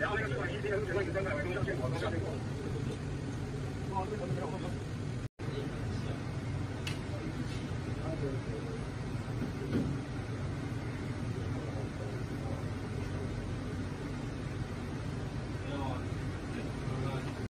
然后那个主管一边觉得你在买东西结果都下结果。哦，这可能没有。